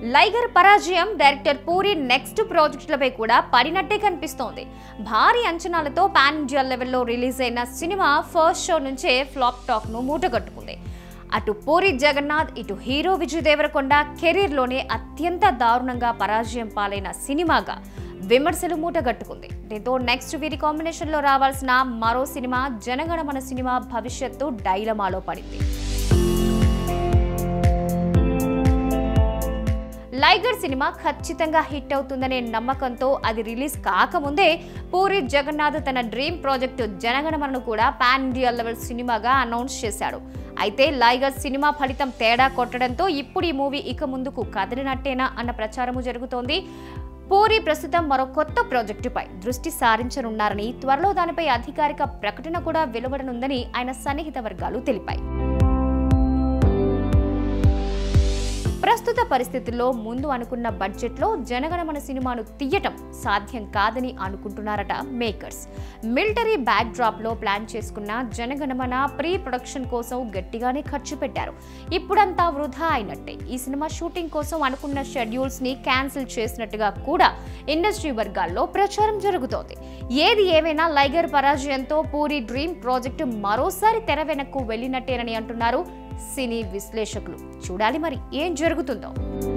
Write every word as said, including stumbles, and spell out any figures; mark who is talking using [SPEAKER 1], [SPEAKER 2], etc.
[SPEAKER 1] లైగర్ పరాజయం director puri next ప్రాజెక్టులపై కూడా పడినట్టే కనిపిస్తోంది. భారీ అంచనాలతో పాన్ ఇండియా లెవెల్లో రిలీజ్ అయిన సినిమా ఫస్ట్ షో నుంచే ఫ్లాప్ టాక్ ను మూటగట్టుకుంది. అటు పూరి జగన్నాథ్, ఇటు హీరో విజయ్ దేవరకొండ కెరీర్లోనే అత్యంత దారుణంగా పరాజయం పాలైన సినిమాగా విమర్శలు మూటగట్టుకుంది. దీంతో నెక్స్ట్ వీరి కాంబినేషన్ లో రావాల్సిన మరో సినిమా జనగణమన సినిమా భవిష్యత్తు డైలమాలో పడింది. లైగర్ సినిమా ఖచ్చితంగా హిట్ అవుతుందనే నమ్మకంతో అది రిలీజ్ కాకముందే పూరి జగన్నాథ్ తన డ్రీమ్ ప్రాజెక్టు జనగణమనను కూడా పాన్ ఇండియా లెవెల్ సినిమాగా అనౌన్స్ చేశాడు. అయితే లైగర్ సినిమా ఫలితం తేడా కొట్టడంతో ఇప్పుడు ఈ మూవీ ఇక ముందుకు కదిలినట్టేనా అన్న ప్రచారము జరుగుతోంది. పూరి ప్రస్తుతం మరో కొత్త ప్రాజెక్టుపై దృష్టి సారించనున్నారని, త్వరలో దానిపై అధికారిక ప్రకటన కూడా వెలువడనుందని ఆయన సన్నిహిత వర్గాలు తెలిపాయి. ప్రస్తుత పరిస్థితుల్లో ముందు అనుకున్న బడ్జెట్లో జనగణమన సినిమాను తీయటం సాధ్యం కాదని అనుకుంటున్నారట మేకర్స్. మిలిటరీ బ్యాక్ డ్రాప్ లో ప్లాన్ చేసుకున్న జనగణమన ప్రీ ప్రొడక్షన్ కోసం గట్టిగానే ఖర్చు పెట్టారు. ఇప్పుడంతా వృధా అయినట్టే. ఈ సినిమా షూటింగ్ కోసం అనుకున్న షెడ్యూల్స్ ని క్యాన్సిల్ చేసినట్టుగా కూడా ఇండస్ట్రీ వర్గాల్లో ప్రచారం జరుగుతోంది. ఏది ఏమైనా లైగర్ పరాజయంతో పూరి డ్రీమ్ ప్రాజెక్టు మరోసారి తెర వెనక్కు వెళ్లినట్టేనని అంటున్నారు సినీ విశ్లేషకులు. చూడాలి మరి ఏం జరుగుతుందో.